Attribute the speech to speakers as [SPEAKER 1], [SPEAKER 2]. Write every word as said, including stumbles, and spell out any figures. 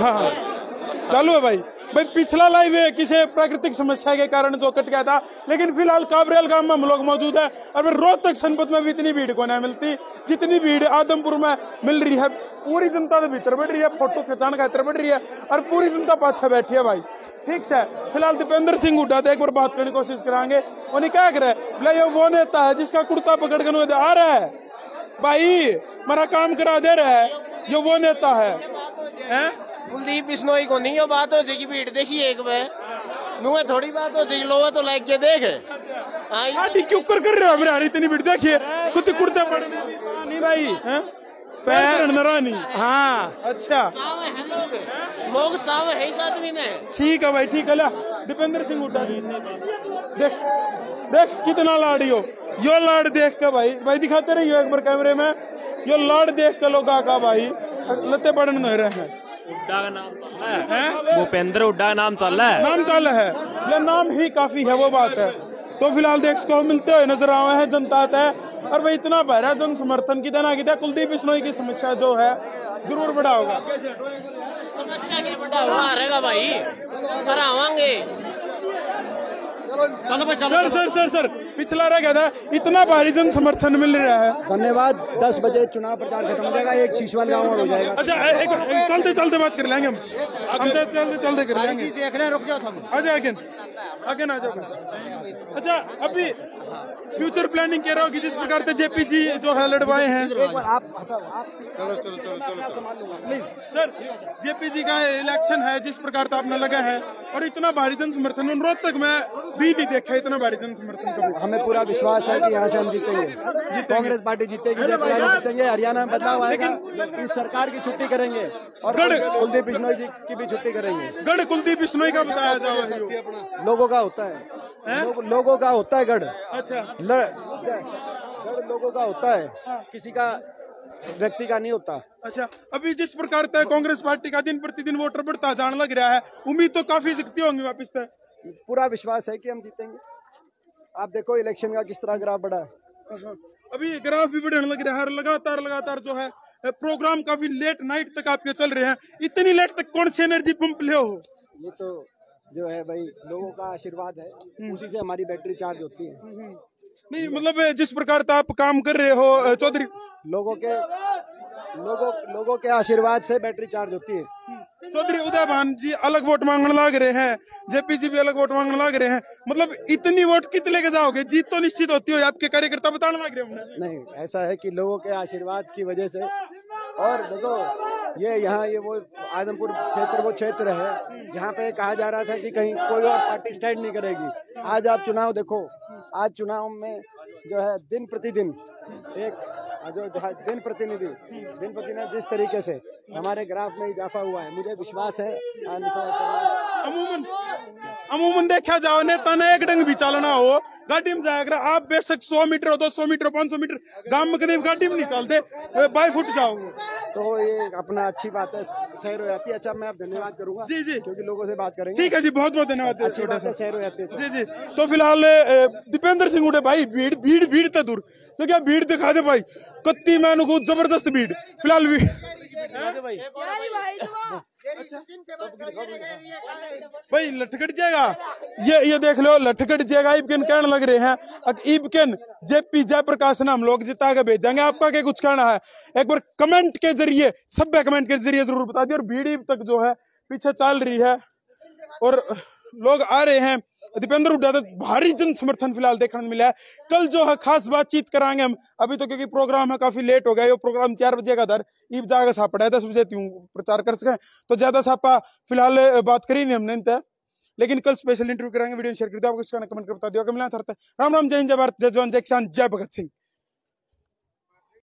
[SPEAKER 1] हाँ चालू है भाई। भाई पिछला लाइव है किसी प्राकृतिक समस्या के कारण जो कट गया था, लेकिन फिलहाल काबरेल गांव में हम लोग मौजूद है और रोहतक जनपद में भी इतनी भीड़ को नहीं मिलती जितनी भीड़ आदमपुर में मिल रही है। पूरी जनता तो भीतर बैठ रही है, फोटो खिंचाने खातर बैठ रही है और पूरी जनता पाछा बैठी है भाई। ठीक से फिलहाल दीपेंद्र सिंह हुड्डा तो एक बार बात करने की कोशिश कराएंगे। उन्हें क्या करे बोले ये वो नेता है जिसका कुर्ता पकड़ कर आ रहा है भाई, मेरा काम करा दे रहा है, ये वो नेता है, है?
[SPEAKER 2] कुलदीप बिश्नोई को नहीं हो बात हो जाएगी, भीड़ देखी एक में नुए थोड़ी बात हो जाएगी, लोग तो लाइक के देख
[SPEAKER 1] हाँ क्यों कर कर रहे हो मेरे इतनी भीड़ देखिए खुद कुर्ते पड़े नहीं भाई पैर नरानी। हाँ अच्छा
[SPEAKER 2] चावे हैं लोग लोग चावे है इस आदमी ने।
[SPEAKER 1] ठीक है भाई ठीक है। ला दीपेंद्र सिंह हुड्डा देख देख कितना लाड़ी हो, यो लाड़ देख के भाई भाई दिखाते रहिए एक बार कैमरे में, यो लाड़ देख के लोग आका भाई लत्ते पड़न नहीं रहे हैं।
[SPEAKER 3] हुड्डा का नाम चल रहा है, भूपेंद्र हुड्डा का नाम चल रहा है,
[SPEAKER 1] नाम चल है, ये नाम ही काफी है वो बात है। तो फिलहाल देख को मिलते हुए नजर आए हैं जनता है और भाई इतना बहरा जन समर्थन की देना की कुलदीप बिश्नोई की समस्या जो है जरूर बड़ा होगा।
[SPEAKER 2] समस्या क्या बड़ा हुआ रहेगा भाई, करावांगे।
[SPEAKER 1] चलो भाई चलो। सर सर सर सर पिछला रह गया था, इतना भारी जन समर्थन मिल रहा है।
[SPEAKER 4] धन्यवाद। दस बजे चुनाव प्रचार खत्म हो जाएगा, एक शीशवाल गाँव में हो जाएगा।
[SPEAKER 1] अच्छा एक, एक चलते चलते बात कर लेंगे हम हम चलते चलते कर लेंगे।
[SPEAKER 4] देख रहे हैं, रुक जाओ थम।
[SPEAKER 1] आ जाओ आगे आगे ना आ जाओ। अच्छा अभी फ्यूचर प्लानिंग कह रहा हूँ कि जिस प्रकार से जेपी जो है लड़वाए हैं,
[SPEAKER 4] एक बार आप आप
[SPEAKER 1] चलो चलो चलो चलो
[SPEAKER 4] संभाल लूंगा प्लीज।
[SPEAKER 1] सर जेपी का इलेक्शन है जिस प्रकार से आपने लगा है और इतना भारी जन समर्थन रोहतक में भी नहीं देखा इतना भारी जन समर्थन कभी।
[SPEAKER 4] हमें पूरा विश्वास है कि यहाँ से हम जीतेंगे, कांग्रेस पार्टी जीतेगी, जीतेंगे, हरियाणा में बदलाव आएगा, इस सरकार की छुट्टी करेंगे और कुलदीप बिश्नोई जी की भी छुट्टी करेंगे।
[SPEAKER 1] गढ़ कुलदीप बिश्नोई का बताया जाए
[SPEAKER 4] लोगों का होता है, लोग, लोगों का होता है गढ़।
[SPEAKER 1] अच्छा
[SPEAKER 4] गढ़ लोगों का होता है, किसी का व्यक्ति का नहीं होता।
[SPEAKER 1] अच्छा अभी जिस प्रकार से कांग्रेस पार्टी का दिन प्रतिदिन वोटर बढ़ता जाने लग रहा है, उम्मीद तो काफी जगती होंगी वापिस तक।
[SPEAKER 4] पूरा विश्वास है कि हम जीतेंगे। आप देखो इलेक्शन का किस तरह ग्राफ बढ़ा है।
[SPEAKER 1] अभी ग्राफ भी बढ़ने लग रहा है, लगातार लगातार जो है प्रोग्राम काफी लेट नाइट तक आपके चल रहे हैं। इतनी लेट तक कौन सी एनर्जी पंप ले हो?
[SPEAKER 4] ये तो जो है भाई लोगों का आशीर्वाद है, उसी से हमारी बैटरी चार्ज होती है।
[SPEAKER 1] नहीं मतलब जिस प्रकार से आप काम कर रहे हो चौधरी,
[SPEAKER 4] लोगों के लोगों लोगों के आशीर्वाद से बैटरी चार्ज होती है।
[SPEAKER 1] चौधरी उदय भान जी अलग वोट मांगने लग रहे हैं, जेपी जी भी अलग वोट मांगने लग रहे हैं, मतलब इतनी वोट कितने लेके जाओगे? जीत तो निश्चित होती हो, आपके कार्यकर्ता बताने लग रहे हैं।
[SPEAKER 4] नहीं ऐसा है कि लोगों के आशीर्वाद की वजह से, और देखो ये यहाँ ये वो आदमपुर क्षेत्र वो क्षेत्र है जहाँ पे कहा जा रहा था कि कहीं कोई और पार्टी स्टैंड नहीं करेगी। आज आप चुनाव देखो, आज चुनाव में जो है दिन प्रतिदिन एक जो दिन प्रतिनिधि दिन प्रतिदिन जिस तरीके से हमारे ग्राफ में इजाफा हुआ है, मुझे विश्वास है।
[SPEAKER 1] अमूमन अमूमन देखा जाओ नेता ने एक डंग भी चलना हो गाड़ी में जाएगा, आप बेशक सौ मीटर हो, दो सौ मीटर पाँच सौ मीटर गांव में कभी गाड़ी में नहीं चलते, बाई फुट जाओगे तो ये अपना अच्छी बात है, सैर हो जाती है। अच्छा मैं आप धन्यवाद करूंगा जी जी क्योंकि लोगों से बात करेंगे। ठीक है जी बहुत बहुत धन्यवाद, अच्छी बात है, सैर हो जाती है जी जी। तो फिलहाल दीपेंद्र सिंह हुड्डा भाई भीड़ भीड़ भीड़ तो दूर तो क्या भीड़ दिखा दे भाई, कत्ती मैन को जबरदस्त भीड़ फिलहाल भी भाई लटकट जाएगा। ये ये देख लो लटकट जाएगा, इबकन कहने लग रहे हैं इबकन जेपी जयप्रकाश नाम लोग जिता के भेजेंगे। आपका क्या कुछ कहना है? एक बार कमेंट के जरिए सब कमेंट के जरिए जरूर बता दिए। और भीड़ तक जो है पीछे चल रही है और लोग आ रहे हैं। दीपेंद्र हुड्डा तो भारी जन समर्थन फिलहाल देखने को मिला है। कल जो है खास बातचीत कराएंगे हम, अभी तो क्योंकि प्रोग्राम है काफी लेट हो गया, ये प्रोग्राम चार बजे का दर ईब जाकर सापड़ा है, दस बजे त्यों प्रचार कर सके तो ज्यादा सापा फिलहाल बात करी नहीं हमने तय, लेकिन कल स्पेशल इंटरव्यू कराएंगे। वीडियो शेयर कर दो, आपको कमेंट कर बता दिया। राम राम, जय हिंद, जय भारत, जय जवान, जय किसान, जय भगत सिंह।